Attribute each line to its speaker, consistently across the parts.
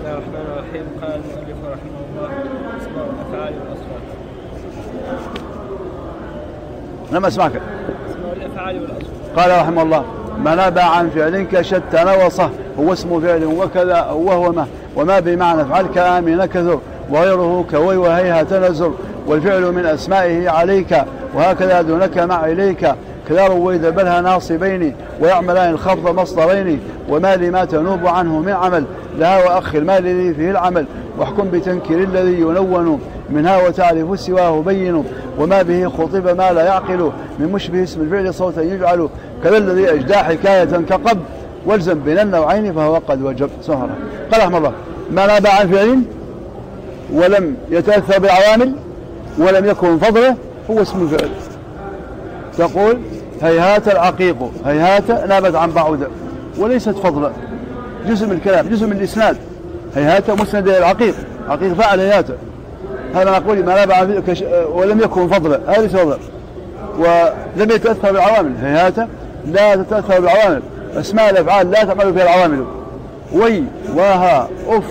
Speaker 1: الله الرحمن الرحيم. قال المؤلف رحمه الله: أسماء الأفعال والأصوات.
Speaker 2: لم أسمعك.
Speaker 1: أسماء الأفعال والأصوات.
Speaker 2: قال رحمه الله: ما نبع عن فعل كشتى وصه هو اسم فعل وكذا وهو ما، وما بمعنى افعل كآمن كثر، وغيره كوي وهيهات نزر، والفعل من أسمائه عليك وهكذا دونك مع إليك، كذا رويد بلها ناصبين ويعملان الخفض مصدرين، وما لما تنوب عنه من عمل لها وأخ المال الذي فيه العمل، واحكم بتنكير الذي ينون منها وتعرف سواه بين، وما به خطب ما لا يعقل من مشبه اسم الفعل صوتا يجعل، كذا الذي أجدى حكاية كقب، والزم بين النوعين فهو قد وجب. سهرة. قال رحمه الله: ما نبع عن فعل ولم يتأثر بالعوامل ولم يكن فضله هو اسم الفعل. تقول هيهات العقيق، هيهات نابت عن بعودة وليست فضلا، جزء من الكلام، جزء من الإسناد. هيهات مسند إلى العقيق، عقيق فعل هيهات، هذا نقول ما نبع ولم يكن فضلا، هذا ليس فضلا. ولم يتأثر بالعوامل، هيهات لا تتأثر بالعوامل، أسماء الأفعال لا تعمل فيها العوامل، وي وها أف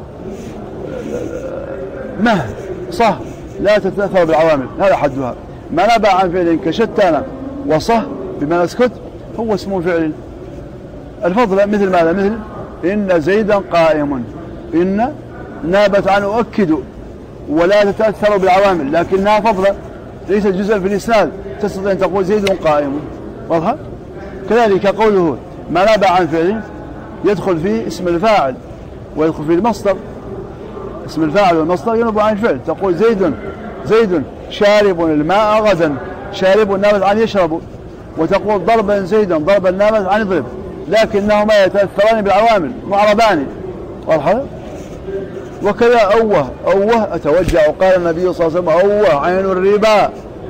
Speaker 2: مه صه لا تتأثر بالعوامل، هذا حدها. ما نبع عن فعل كشتان وصه بما نسكت هو اسم فعل. الفضل مثل ماذا؟ مثل إن زيدا قائم، إن نابت عن أؤكد ولا تتأثر بالعوامل لكنها فضلة ليست جزءا في الإسناد، تستطيع أن تقول زيد قائم. واضح؟ كذلك قوله ما نبع عن فعل يدخل فيه اسم الفاعل ويدخل فيه المصدر. اسم الفاعل والمصدر ينبع عن الفعل، تقول زيد شارب الماء غدا، شارب نابت عن يشرب، وتقول ضربا زيدا ضربا نابت عن يضرب، لكنهما يتأثران بالعوامل معربان. واضح؟ وكذا أوه أتوجع، قال النبي صلى الله عليه وسلم أوه عين الربا.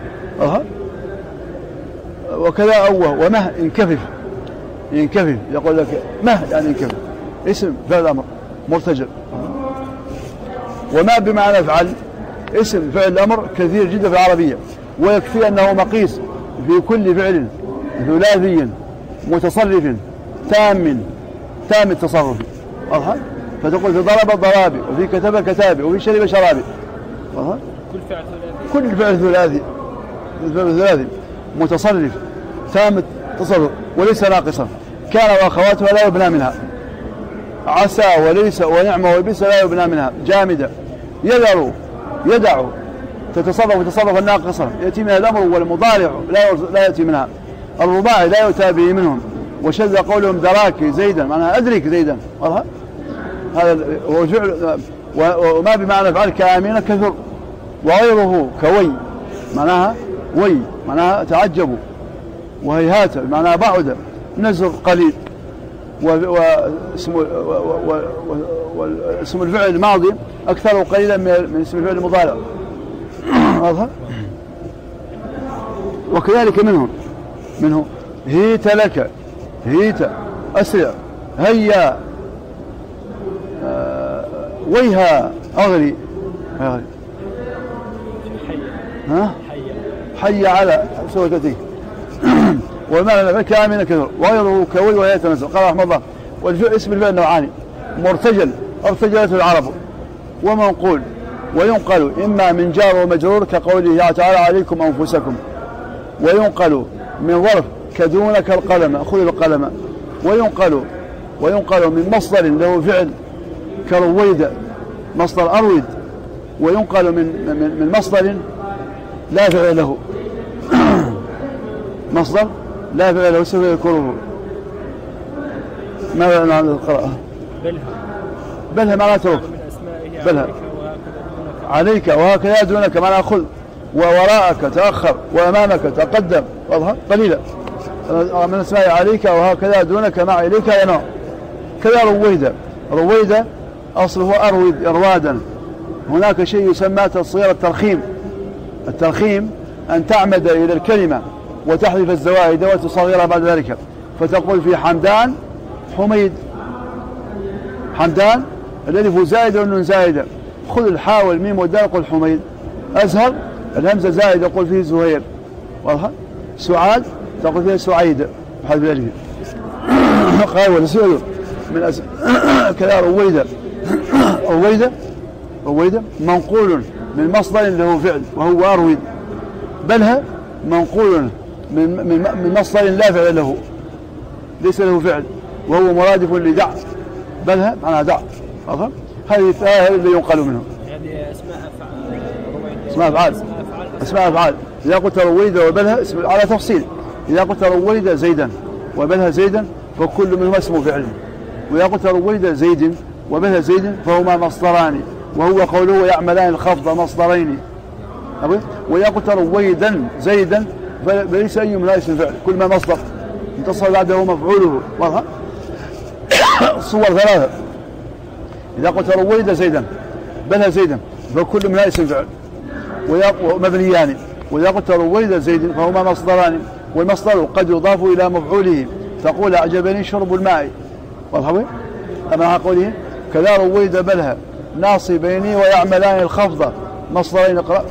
Speaker 2: وكذا أوه ومه انكفف، يقول لك مه يعني انكفف، اسم فعل أمر مرتجل. وما بمعنى افعل اسم فعل الأمر كثير جدا في العربية، ويكفي أنه مقيس في كل فعل ثلاثي متصرف تام التصرف. فتقول في ضرب ضرابي، وفي كتب كتابي، وفي شرب شرابي. كل فعل ثلاثي متصرف تام التصرف وليس ناقصا. كان وأخواتها لا يبنى منها، عسى وليس ونعم وبئس لا يبنى منها. جامدة يدع تتصرف الناقصة يأتي منها الأمر، والمضارع لا يأتي منها، الرباعي لا يؤتى به منهم. وشذ قولهم دراك زيدا، معناها أدرك زيدا. هذا هو فعل. وما بمعنى افعل كآمن كثر، وغيره كوي معناها وي معناها تعجبوا، وهيهات معناها بعد، نزر قليل. واسم الفعل الماضي أكثر قليلا من اسم الفعل المضارع. وكذلك منه هيت لك، هيت أسرع، هيا ويها أغري، حي على سوكتي. والمعنى كامل كثر، وغيره كوي ويتنزل. قال رحمه الله: والاسم الفعل نوعان: مرتجل ارتجلته العرب، ومنقول. وينقل إما من جار ومجرور كقوله تعالى عليكم أنفسكم، وينقل من ظرف كدونك القلم، خذ القلم. وينقل من مصدر له فعل كرويد، مصدر أرويد. وينقل من مصدر لا فعل له، مصدر لا فعل له سوف يذكره. ماذا معنى القراءة؟ بلها معنى ترك، بلها عليك وهكذا دونك معنى خذ، ووراءك تأخر، وأمامك تقدم. واضح؟ قليلا من اسماء عليك وهكذا دونك مع إليك ينام. كذا رويد أصله أرويد إروادا. هناك شيء يسمى تصغير الترخيم أن تعمد إلى الكلمة وتحذف الزوائد وتصغرها بعد ذلك، فتقول في حمدان حميد، حمدان الألف زائدة والنون زائدة، خذ الحاء والميم والدال قل حميد. أزهر الهمزة زائدة قل فيه زهير. واضح؟ سعاد تقول فيها سعيد بحذف الألف. قال ونسير من كذا رويدة رويدة منقول من مصدر له فعل وهو أرويد. بلها منقول من مصدر لا فعل له، ليس له فعل، وهو مرادف لدع. بلها معناها دع. هذه اللي ينقل منه.
Speaker 1: هذه اسماء افعال.
Speaker 2: اسماء افعال. اذا قلت رويد وبلها اسم على تفصيل. اذا قلت رويد زيدا وبلها زيدا فكل منهما اسم فعل. واذا قلت رويد زيد وبلها زيد فهما مصدران، وهو قوله يعملان الخفض مصدرين. واذا قلت رويدا زيدا فليس اي منها اسم فعل، كل ما مصدر انتصر بعده مفعوله. واضح؟ الصور ثلاثة. إذا قلت رويد زيدا بلها زيدا فكل منها اسم فعل ومبنيان. وإذا قلت رويد زيد فهما مصدران، والمصدر قد يضاف إلى مفعوله، تقول أعجبني شرب الماء. واضح؟ أما قوله كذا رويد بلها ناصبين ويعملان الخفض مصدرين. اقرأ.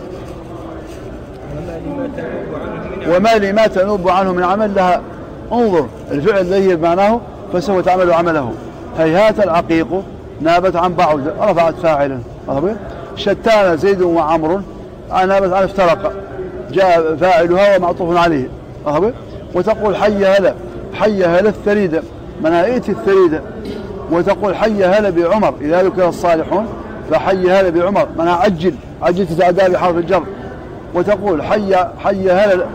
Speaker 2: وما لما تنوب عنه من عمل لها. انظر الفعل الذي بمعناه فسوف تعمل عمله. هيهات العقيق نابت عن بعض رفعت فاعلا. شتان زيد وعمر نابت عن افترق جاء فاعلها ومعطوف عليه. وتقول حي هلا الثريدة منائت الثريدة. وتقول حي هلا بعمر إذا ذكر الصالحون فحي هلا بعمر منها عجل تتعدى بحرف الجر. وتقول حي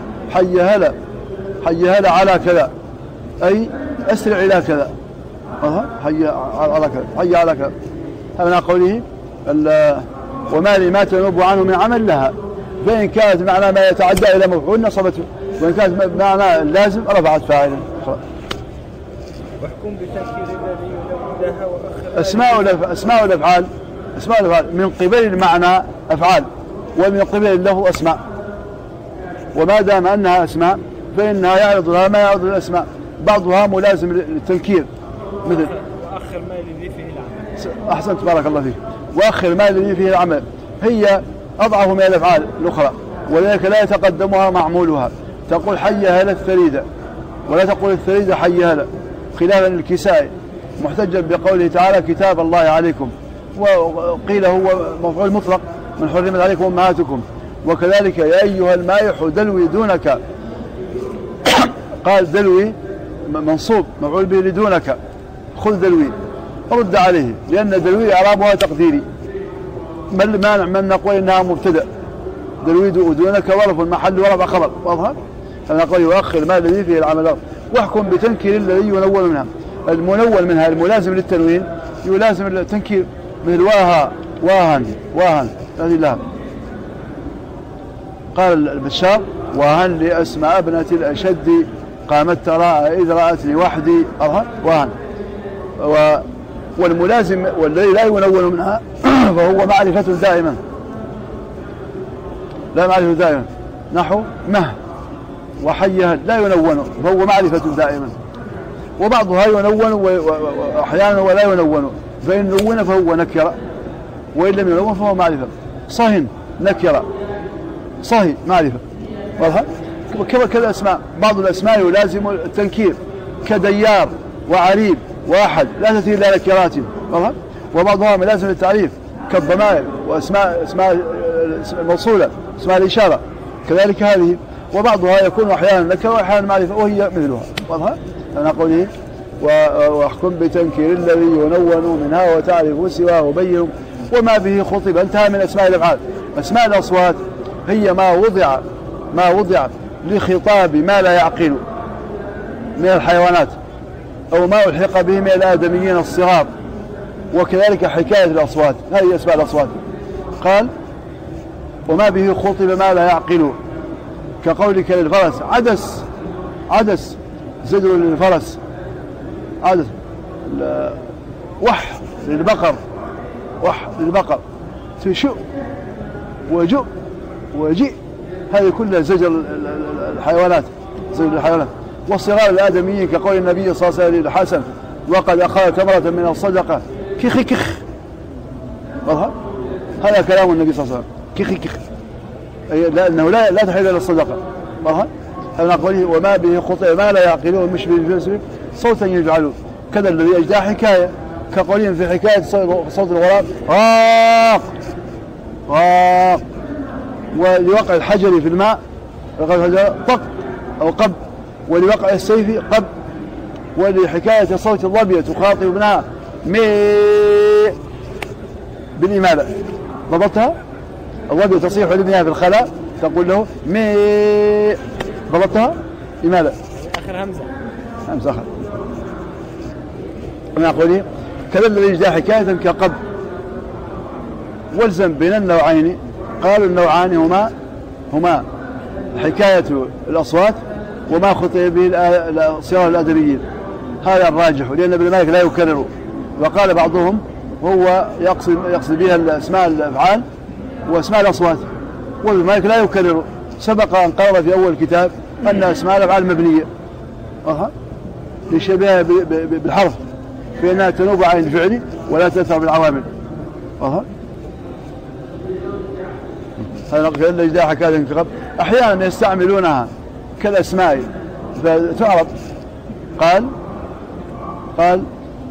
Speaker 2: هلا على كذا أي أسرع إلى كذا. حي على كذا. هذا قوله وما لما تنوب عنه من عمل لها. فإن كانت معنى ما يتعدى إلى مفعول نصبته، وإن كانت معنى اللازم رفعت فاعلا.
Speaker 1: واحكم بتنكير الذي ينودها وأخر.
Speaker 2: أسماء الأفعال من قبل المعنى أفعال، ومن قبل له أسماء. وما دام أنها أسماء فإنها يعرض لها ما يعرض الأسماء، بعضها ملازم للتنكير مثل
Speaker 1: وأخر ما الذي فيه العمل.
Speaker 2: أحسنت بارك الله فيك. وأخر ما الذي فيه العمل هي أضعف من الأفعال الأخرى، ولذلك لا يتقدمها معمولها. تقول حي هلا الثريدة ولا تقول الثريدة حي هلا، خلافا للكسائي محتجا بقوله تعالى كتاب الله عليكم، وقيل هو مفعول مطلق من حرمت عليكم أمهاتكم. وكذلك يا أيها المائح دلوي دونك، قال دلوي منصوب مفعول به لدونك، خذ دلوي رد عليه، لأن دلوي إعرابها تقديري. ما المانع من نقول إنها مبتدأ دلوي دونك ظرف محل ورفع خبر. واضح؟ فنقول يؤخر ما الذي فيه العمل. واحكم بتنكير الذي ينول منها. المنول منها الملازم للتنوين يلازم التنكير مثل واهن هذه لها. قال البشار واهن لأسماء ابنة الأشد قامت تراءى إذ رأتني وحدي. واهن. والملازم والذي لا ينول منها فهو معرفة دائما، لا معرفة دائما، نحو مه وحيها لا ينون فهو معرفة دائما. وبعضها ينون وأحيانا ولا ينون، فإن نون فهو نكرة وإن لم ينون فهو معرفة. صهن نكرة، صهي معرفة. واضح؟ كذا أسماء، بعض الأسماء يلازم التنكير كديار وعريب واحد لا تأتي إلا نكرات. وبعضها ملازم للتعريف كالضمائر وأسماء موصولة اسماء الإشارة كذلك هذه. وبعضها يكون أحيانا نكرة وأحيانا معرفة وهي مثلها. واضح؟ أنا قوله واحكم بتنكير الذي ينون منها وتعرف سواه وبين وما به خطب. انتهى من أسماء الأفعال. أسماء الأصوات هي ما وضع لخطاب ما لا يعقل من الحيوانات أو ما ألحق به من الآدميين الصغار، وكذلك حكاية الأصوات. هذه أسماء الأصوات. قال وما به خطب ما لا يعقل، كقولك للفرس عدس زجر للفرس، عدس وح للبقر تشؤ وجؤ وجئ، هذه كلها زجر الحيوانات، زجر الحيوانات. والصغار الآدميين كقول النبي صلى الله عليه وسلم للحسن وقد أخذ تمرة من الصدقة كخ كخ. هذا كلام النبي صلى الله عليه وسلم كخ كخ، لأنه لا تحل إلى الصدقة. فنقول وما به خطئ ما لا يعقلون مش بالجسم صوتا يجعلون. كذا الذي أجدى حكاية كقولهم في حكاية صوت الغراب غاق غاق، ولوقع الحجر في الماء طق أو قب، ولوقع السيف قب، ولحكاية صوت الظبية تخاطب ابنها مي بالإمالة. ضبطها؟ الظبية تصيح لابنها في الخلاء تقول له مي. ضبطها؟ إمالة
Speaker 1: آخر
Speaker 2: همزة آخر. من أقوله كذا الذي يجدى حكاية كقب. والزم بين النوعين. قالوا النوعان هما حكاية الأصوات وما خطئ به صيغة الأدبيين. هذا الراجح، لأن ابن مالك لا يكرر. وقال بعضهم هو يقصد بها اسماء الأفعال واسماء الأصوات، وابن مالك لا يكرر. سبق أن قال في أول الكتاب أن اسماء الأفعال مبنية لشبهها بالحرف، فإنها تنوب عن الفعل ولا تأثر بالعوامل. هذا كأن الإجداء حكاية كقب. أحيانا يستعملونها كالأسماء فتعرض. قال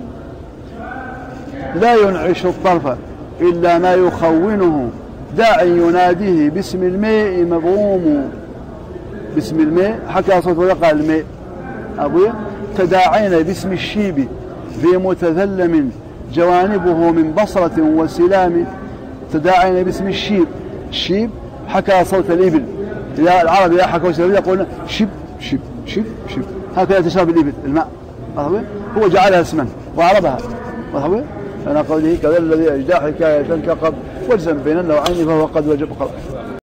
Speaker 2: لا ينعش الطرف إلا ما يخونه، داع يناديه باسم الماء مبروم. باسم الماء حكى صوت وقع الماء أبويا. تداعينا باسم الشيب في متذلم، جوانبه من بصرة وسلام. تداعينا باسم الشيب. الشيب حكى صوت الإبل. العرب إذا حكوا صوت الإبل يقولون شب شب شب شب، هكذا تشرب الإبل الماء. هو جعلها اسما وعربها. أنا قوله كذا الذي أجدى حكاية كقب، والزم بين النوعين فهو قد وجب خلاص.